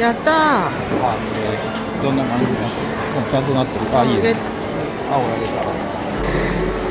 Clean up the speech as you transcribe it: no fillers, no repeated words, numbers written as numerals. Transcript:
やったー。 どんな感じになってる？ちゃんとなってる。あ、いいです。青が出た。